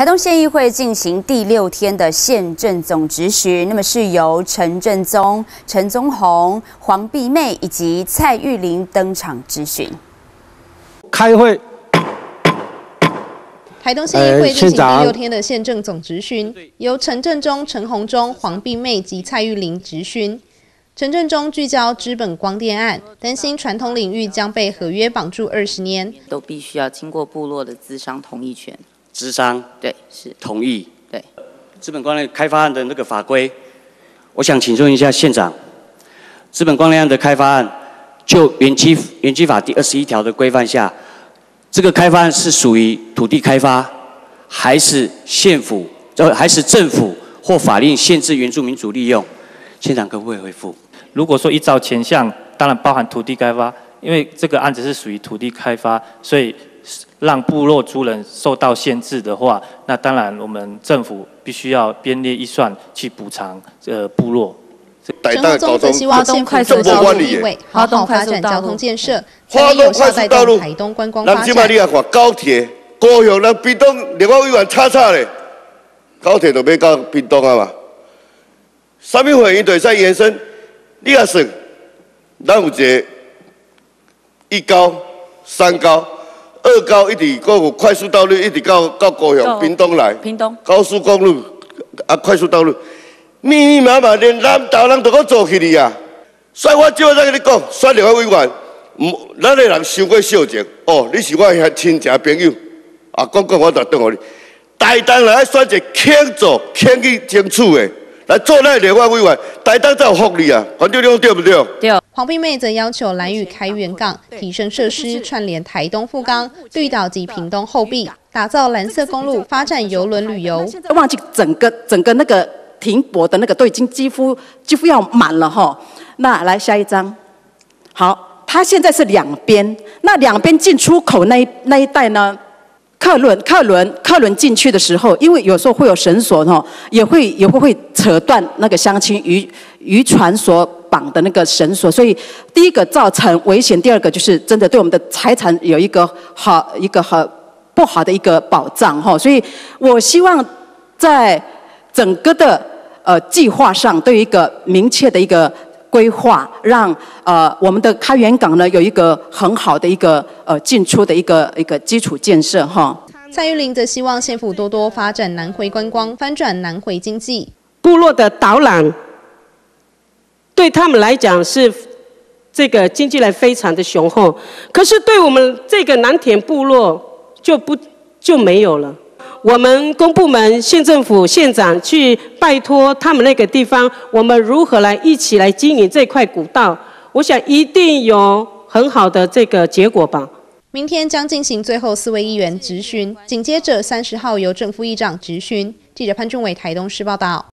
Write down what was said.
台东县议会进行第6天的县政总质询，那么是由陈正宗、陈宗宏、黄碧妹以及蔡玉玲登场质询。 开会。 台东县议会进行第6天的县政总质询，由陈正宗、陈宏忠、黄碧妹及蔡玉玲质询。陈正宗聚焦资本光电案，担心传统领域将被合约绑住20年， 都必须要经过部落的咨商同意权。 咨商对是同意对。 资本光电开发案的那个法规，我想请问一下县长，资本光电案的开发案，就原基法第21条的规范下，这个开发案是属于土地开发，还是县府，还是政府或法令限制原住民族利用？县长可不可以回复？ 如果说依照前项，当然包含土地开发，因为这个案子是属于土地开发，所以让部落族人受到限制的话，那当然我们政府必须要编列预算去补偿部落。 陈宏宗则希望县府做到地位，好好发展交通建设，才能有效带动台东观光发展。 咱即摆你也看高铁，高雄咱屏东立法委员吵咧，高铁就要到屏东啊嘛。啥物会议就会使延伸？你也算，咱有一个1高、3高、2高，一直搁有快速道路，一直到高雄、屏东来。 屏东高速公路啊，快速道路，密密麻麻，连南投人都搁做起哩啊！所以我即摆在跟你讲，选立法委员，咱个人伤过少情哦。你是我亲戚朋友啊，讲我就转互你。台东来选一个肯做、肯去争取的。来做那立法委员，台东才有福利啊！黄队长对不对？ 对。黄碧妹则要求兰屿开源港，提升设施，串联台东富冈、绿岛及屏东后壁，打造蓝色公路，发展邮轮旅游。 忘记整个那个停泊的那个都已经几乎要满了哈。那来下一张，好，它现在是2边，那2边进出口那一带呢？客轮进去的时候，因为有时候会有绳索哈，也会扯断那个乡亲渔船所绑的那个绳索，所以第一个造成危险，第二个就是真的对我们的财产有一个很不好的一个保障哈，所以我希望在整个的计划上都有一个明确的一个规划，让我们的开源港呢有一个很好的一个进出的一个基础建设哈。 蔡玉玲则希望县府多多发展南回观光，翻转南回经济。 部落的导览对他们来讲是这个经济来非常的雄厚，可是对我们这个南田部落就没有了。我们公部门、县政府、县长去拜托他们那个地方，我们如何来一起来经营这块古道？我想一定有很好的这个结果吧。 明天将进行最后4位议员质询，紧接着30号由正副议长质询。记者潘俊伟台东市报道。